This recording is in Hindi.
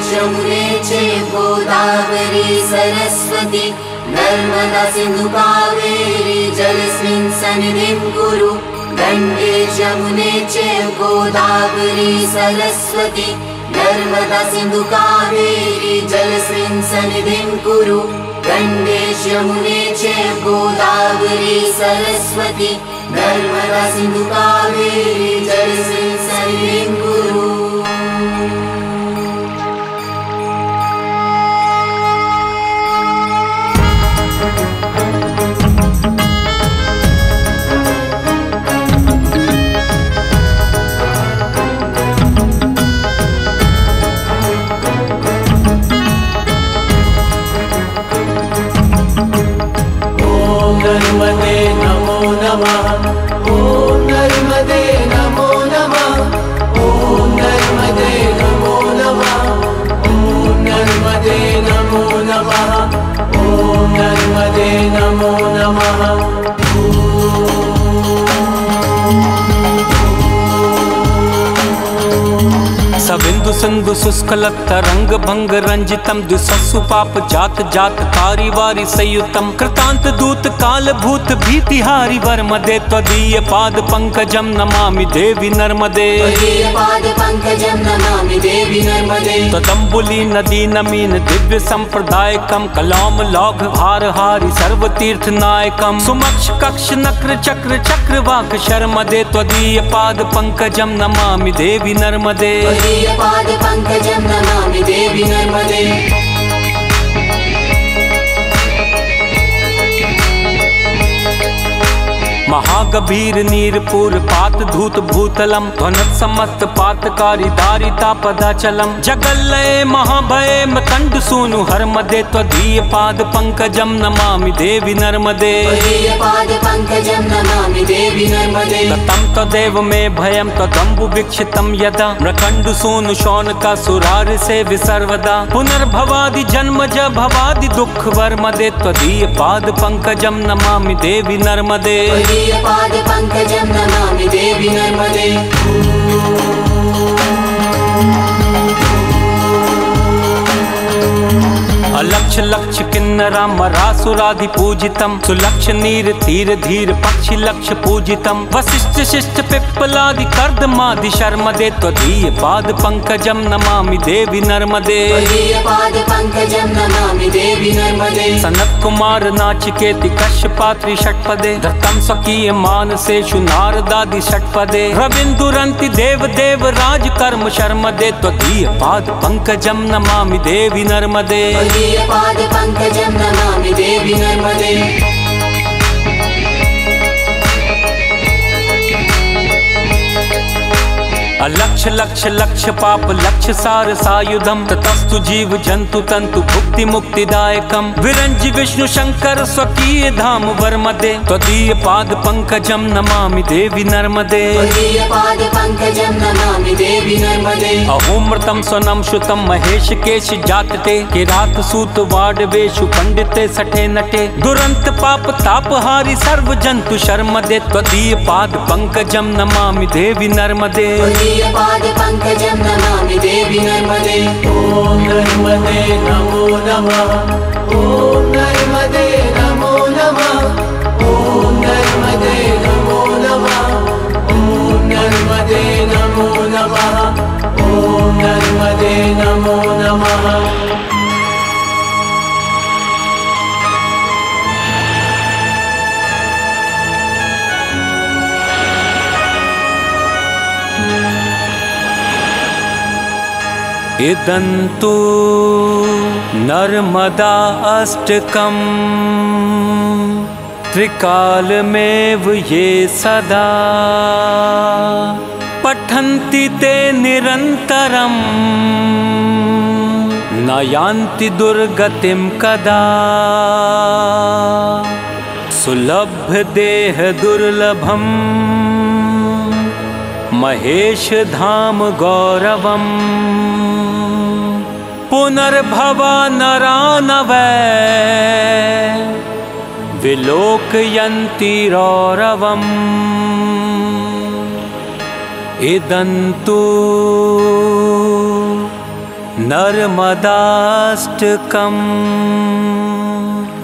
यमुने चैव गोदावरी सरस्वती नर्मदा सिन्धु कावेरी जलेऽस्मिन् सन्निधिं कुरु। गंगे यमुने चैव गोदावरी सरस्वती नर्मदा सिन्धु कावेरी जलेऽस्मिन् सन्निधिं कुरु। गंगे यमुने चैव गोदावरी सरस्वती नर्मदा सिन्धु कावेरी जलेऽस्मिन् सन्निधिं कुरु। नर्मदे नमो नमः। ओम नर्मदे नमो नमः। ओम नर्मदे नमो नमः। ओम नर्मदे नमो नमः। ओम नर्मदे नमो नमः। सबिंदु सिंधु शुष्कलत तरंग भंग रंजितम द्विसस्सु पाप जात जात कारी वारी संयुतम कृतांत दूत काल भूत भीतिहारी वर्मदे त्वदीय पाद पंकजम नमामि देवी नर्मदे। तदम्बुली नदी नमीन दिव्य संप्रदायकम कलाम लौघ भारहारी सर्व तीर्थ नायकम सुमक्ष कक्ष नक्र चक्र चक्रवाक शर्मदे त्वदीय पाद पंकजम नमामि देवी नर्मदे। पाद पंकजं नमामि देवी नर्मदे। महागभीर नीरपूर पात धूत भूतलम ध्वनत समस्त पातकारी दारिता पदाचलम जगल्लये महाभये मकंड सूनु हरमदे त्वदीय पाद पंकजम नमामि देवी नर्मदे। पाद पंकजं नमामि देवी नर्मदे। ततं तदेव मे भयं त्वदम्बु वीक्षितं यदा मृकंड सूनु शौनका सुरारि से विसर्वदा पुनर्भवादि जन्मज भवादि दुख वर्मदे त्वदीय पाद पंकजं नमामि देवी नर्मदे। पाद पंकजं नमामि देवी नर्मदे। अलक्ष लक्ष किन्नरा मरासुरादि पूजितम सुलक्ष नीर तीर धीर पक्षी लक्ष पूजितम वशिष्ठ शिष्ट पिप्पलादि कर्दमादि शर्मदे त्वदीय पाद पंकजं नमामि देवी नर्मदे। पाद पंकजं नमामि देवी नर्मदे। सनत कुमार नाचिकेति कश्यपात्रि षट्पदे धृतं स्वकीय मानसेषु नारदादि षट्पदे रविन्दुरन्ति देव देव राज कर्म शर्मदे त्वदीय पाद पंकजं नमामि देवी नर्मदे। पाद पंकजं नमामि देवी नर्मदे। अलक्ष लक्ष लक्ष पाप लक्ष सार सायुधम ततस्तु जीव जंतु तंतु भुक्ति मुक्तिदायकम विरंजि विष्णु शंकर स्वकीय धाम वर्मदे त्वदीय पाद पंकजं नमामि देवी नर्मदे। पाद पंकजं नमामि देवी नर्मदे। अहोमृतं स्वनं श्रुतं महेश केश जातते किरात सूत वाडवेषु पंडिते सठे नटे दुरंत पाप तापहारी सर्व जंतु शर्मदे त्वदीय पाद पंकजं नमामि देवी नर्मदे। पाद पंकजं नमामि देवी नर्मदे। ओम नर्मदे नमो नमः। ओम नर्मदे नमो नमः। ओम नर्मदे नमो नमः। ओम नर्मदे नमो नमः। ओम नर्मदे नमो नमः। इदन्तु नर्मदा अष्टकम् त्रिकालमेव ये सदा पठन्ति ते निरन्तरम् न यान्ति दुर्गतिं कदा सुलभ्य देह दुर्लभम् महेश धाम गौरवम् पुनर्भवा नरा नवै विलोकयन्ति रौरवम् इदन्तु नर्मदाष्टकम्।